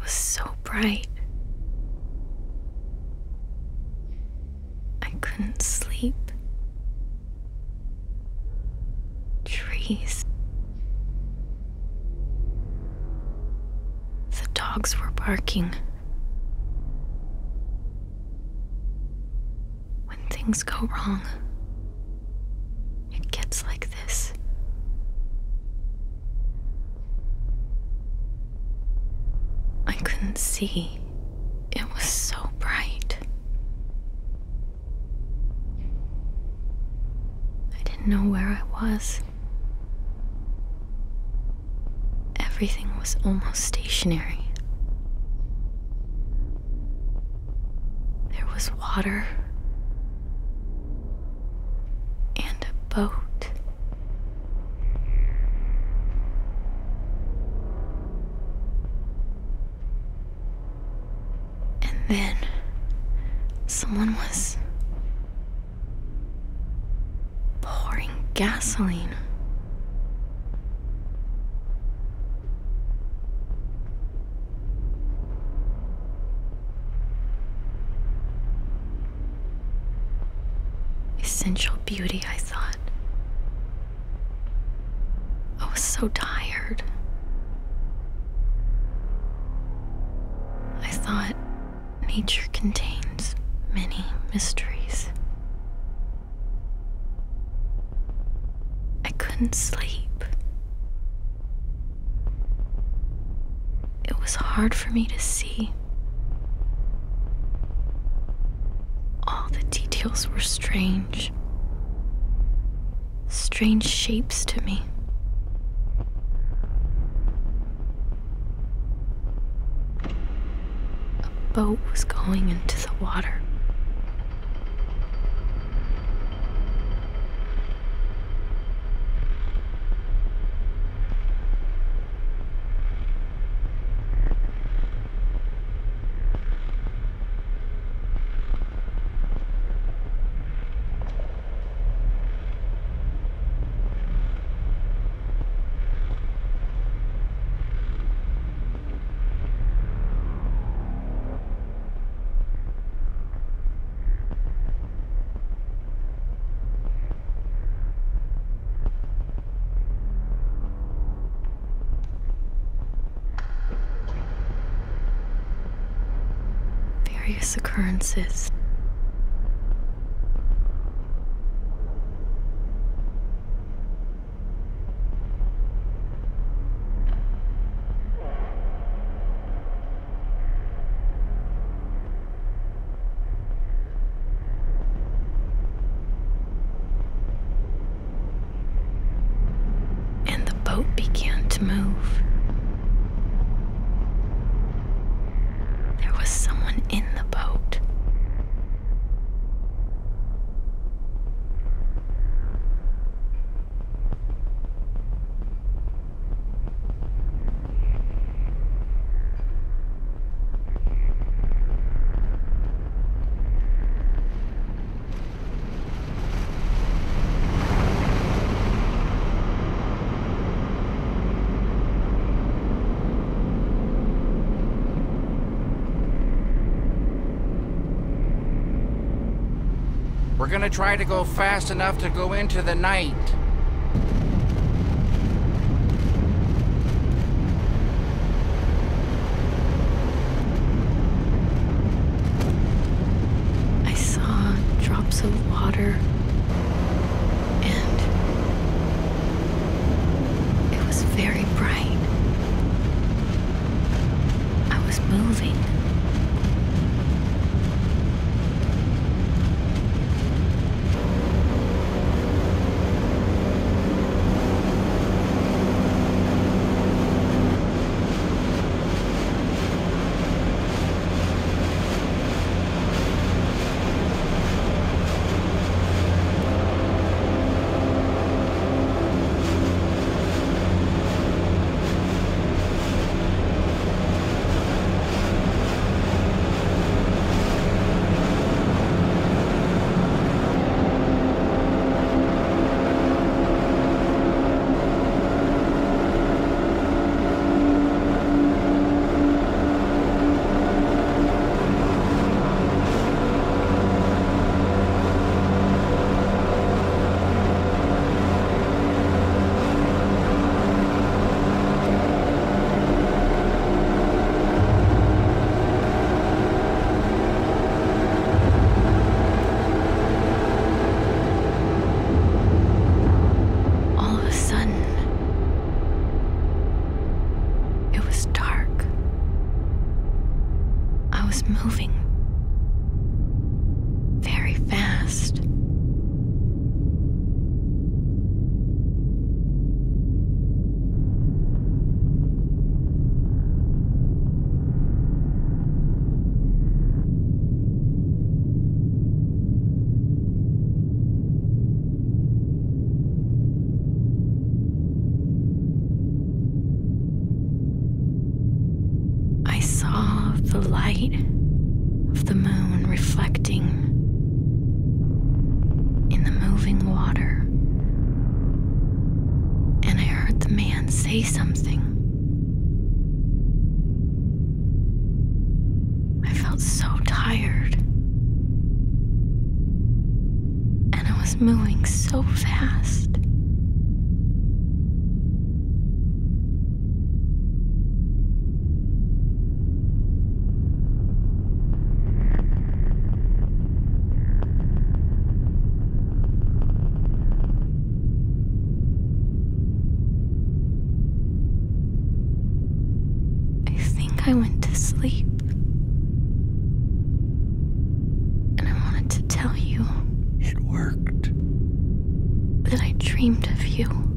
was so bright. I couldn't sleep. Trees. The dogs were barking. When things go wrong, it gets like this. I couldn't see. It was so bright. I didn't know where I was. Everything was almost stationary. There was water and a boat. And then someone was pouring gasoline. Essential beauty, I thought. I was so tired. I thought nature contains many mysteries. I couldn't sleep. It was hard for me to see. All the details were strange. Strange shapes to me. A boat was going into the water. Various occurrences. And the boat began to move. There was someone in the boat. We're gonna try to go fast enough to go into the night. I saw drops of water, and it was very bright. I was moving. water. And I heard the man say something. I felt so tired. And I was moving so fast. I went to sleep. And I wanted to tell you. It worked. That I dreamed of you.